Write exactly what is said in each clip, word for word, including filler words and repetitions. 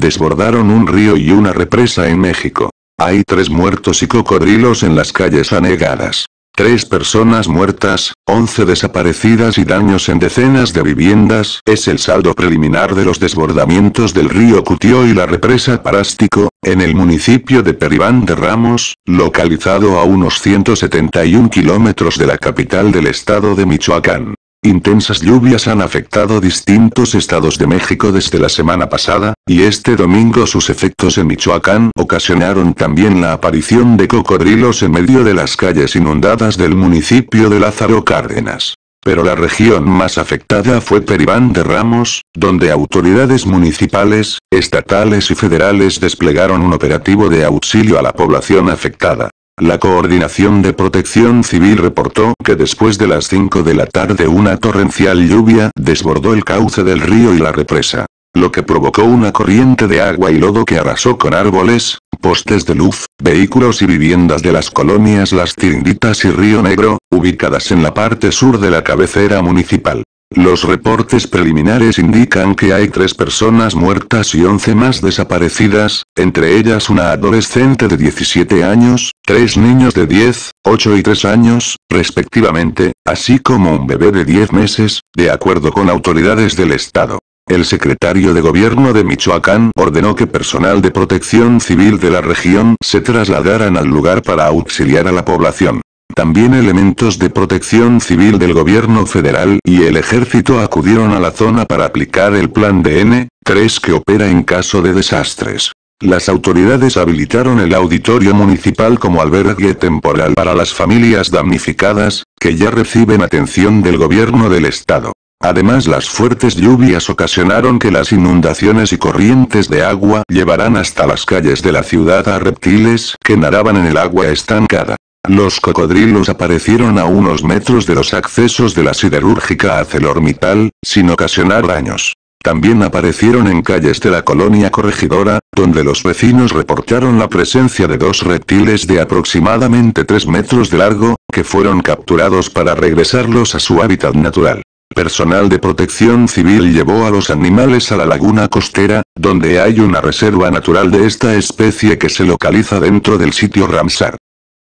desbordaron un río y una represa en México. Hay tres muertos y cocodrilos en las calles anegadas. Tres personas muertas, once desaparecidas y daños en decenas de viviendas es el saldo preliminar de los desbordamientos del río Cutió y la represa Parástico, en el municipio de Peribán de Ramos, localizado a unos ciento setenta y un kilómetros de la capital del estado de Michoacán. Intensas lluvias han afectado distintos estados de México desde la semana pasada, y este domingo sus efectos en Michoacán ocasionaron también la aparición de cocodrilos en medio de las calles inundadas del municipio de Lázaro Cárdenas. Pero la región más afectada fue Peribán de Ramos, donde autoridades municipales, estatales y federales desplegaron un operativo de auxilio a la población afectada. La Coordinación de Protección Civil reportó que después de las cinco de la tarde una torrencial lluvia desbordó el cauce del río y la represa, lo que provocó una corriente de agua y lodo que arrasó con árboles, postes de luz, vehículos y viviendas de las colonias Las Tirinditas y Río Negro, ubicadas en la parte sur de la cabecera municipal. Los reportes preliminares indican que hay tres personas muertas y once más desaparecidas, entre ellas una adolescente de diecisiete años, tres niños de diez, ocho y tres años, respectivamente, así como un bebé de diez meses, de acuerdo con autoridades del estado. El secretario de Gobierno de Michoacán ordenó que personal de protección civil de la región se trasladaran al lugar para auxiliar a la población. También elementos de protección civil del gobierno federal y el ejército acudieron a la zona para aplicar el plan de N tres que opera en caso de desastres. Las autoridades habilitaron el auditorio municipal como albergue temporal para las familias damnificadas, que ya reciben atención del gobierno del estado. Además, las fuertes lluvias ocasionaron que las inundaciones y corrientes de agua llevaran hasta las calles de la ciudad a reptiles que nadaban en el agua estancada. Los cocodrilos aparecieron a unos metros de los accesos de la siderúrgica ArcelorMittal, sin ocasionar daños. También aparecieron en calles de la colonia Corregidora, donde los vecinos reportaron la presencia de dos reptiles de aproximadamente tres metros de largo, que fueron capturados para regresarlos a su hábitat natural. Personal de protección civil llevó a los animales a la laguna costera, donde hay una reserva natural de esta especie que se localiza dentro del sitio Ramsar.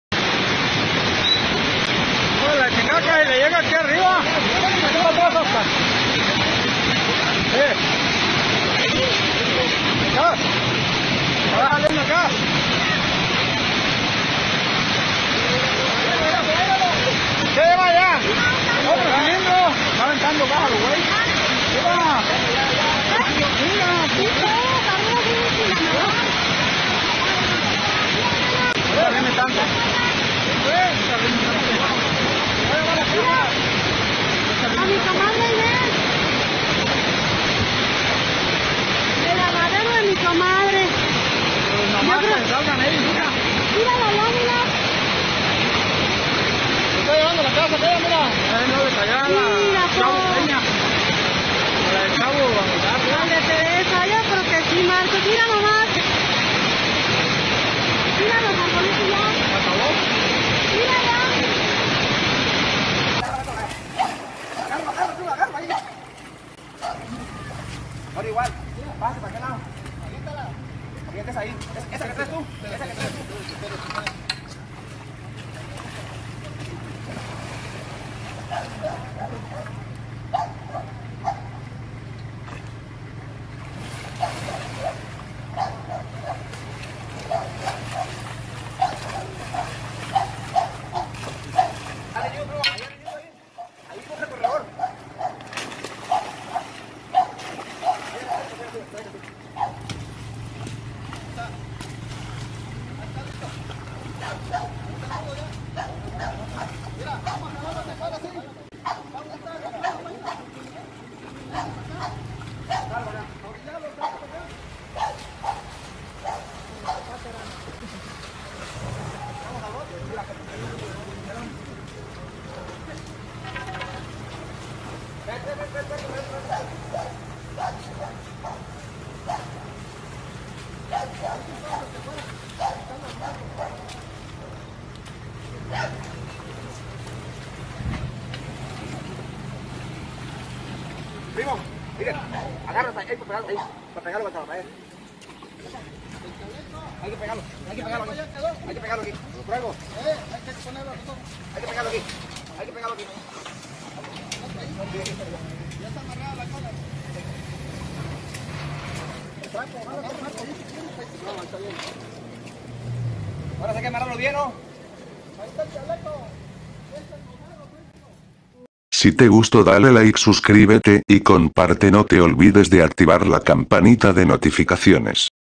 Ahora igual, pase para aquel lado. Aviéntese ahí. Esa que traes tú. Esa que traes tú. Primo, miren, agárrate ahí para pegarlo ahí, para pegarlo contra la pared. Hay que pegarlo, hay que pegarlo aquí. Hay que pegarlo aquí. Lo pruebo. Hay que ponerlo aquí. Hay que pegarlo aquí. Hay que pegarlo aquí. Ya está amarrada la cola. Ahora hay que amarrarlo bien, ¿no? Ahí está el chaleco. Si te gustó dale like, suscríbete y comparte, no te olvides de activar la campanita de notificaciones.